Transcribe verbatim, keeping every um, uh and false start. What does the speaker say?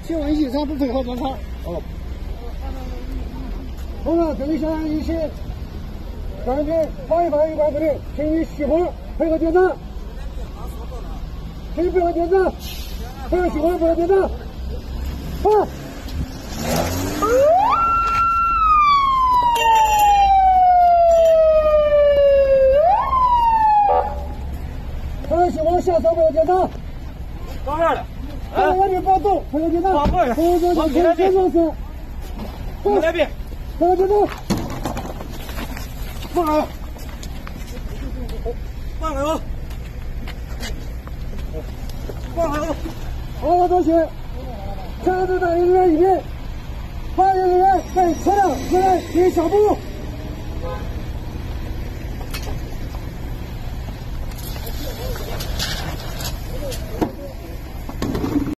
请问现场不配合检查。哦。好了，对象一起，赶紧放一放有关部的，请你熄火，配合检查。请配合检查，配合熄火，配合检查。好。配合熄火，下手配合检查。 到这儿了。 配合你保走，配合检查。配合检查，配合检查是。 往那边。 配合检查。放开。 放开我。放开我。 好了，同学，强制带人员一边，发言人员在车辆前来进行小步。